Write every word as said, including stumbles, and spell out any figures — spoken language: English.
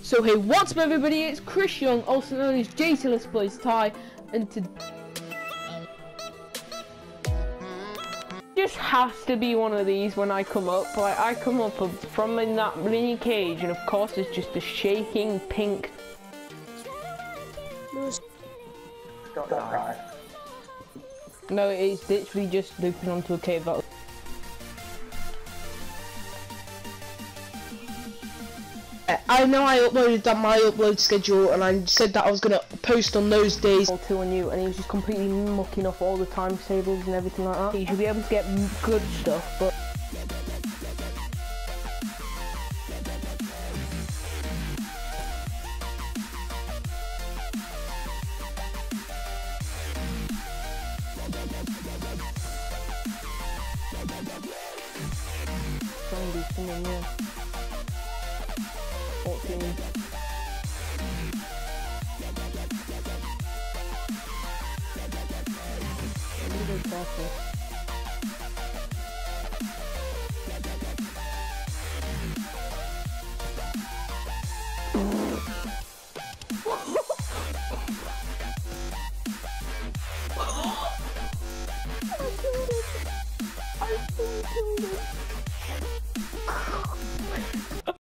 So hey, what's up everybody, it's Chris Young, also known as J T Let's Plays Thai, and to just has to be one of these when I come up. Like I come up from in that mini cage, and of course it's just the shaking pink. No, it's literally just looping onto a cave that. I know I uploaded that my upload schedule and I said that I was going to post on those days. Two on you, and he was just completely mucking off all the timetables and everything like that. You should be able to get good stuff, but try and do something new. fourteen. I'm gonna go careful.